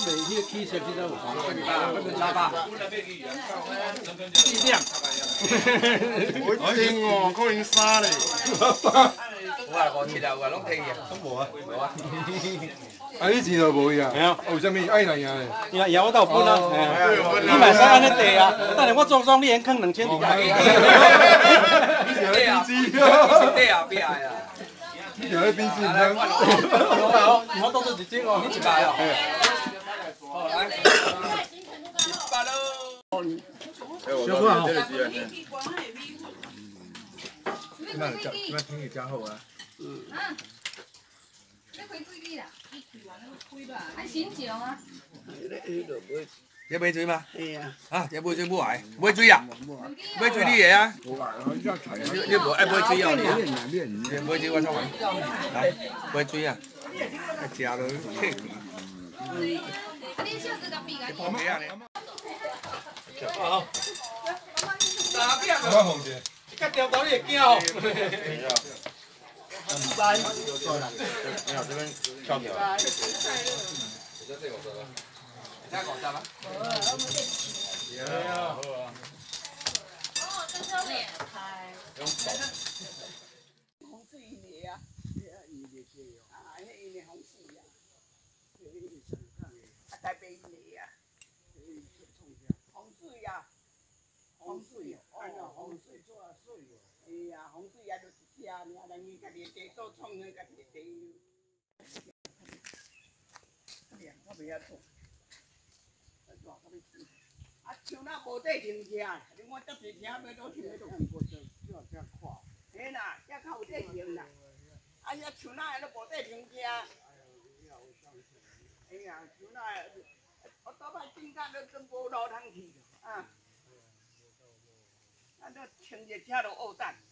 迄个起色其实有喇叭，力量。 我听哦，可能3嘞。 有啊，57啊，有啊，拢摕去啊。 都无啊。 无啊。 啊，你钱就无伊啊？ 系啊， 为什么爱来赢嘞？ 赢我都有分啊，你嘛使安尼地啊？等下我装装，你先坑2000伫遐。 你是咧编织？ 对啊，变啊。 你是咧编织？ 我多做一斤哦， 你100哦。好来，100喽。 小哥好。 今晚天气真好啊。 你开几支啦？还新酒啊？ 要买水吗？ 系啊。 啊，要买水不来，买水啊？买水你会啊？你无爱买水哦？你买水我创来，来买水啊！食落去。 啊，你小子甲比个？ 旁边啊咧。 好。 哪边啊？ 我红姐。 甲条头你会惊哦。来。 你好，这边跳跳。 再讲啥吗？ 红水鱼啊，啊，迄鱼红水啊，啊，台北鱼啊，红水啊，红水，哦，红水做啊水哦，哎呀，红水也就是吃尔，人伊家己地做创个家己地。我袂晓做。啊，像咱无地停车，你看遮济车要倒停要倒去，嘿啦，遮较有地停啦。啊，遐像咱个无地停车，哎呀，像咱我倒摆正甲你真无路通去啊，啊，你穿个车就恶战。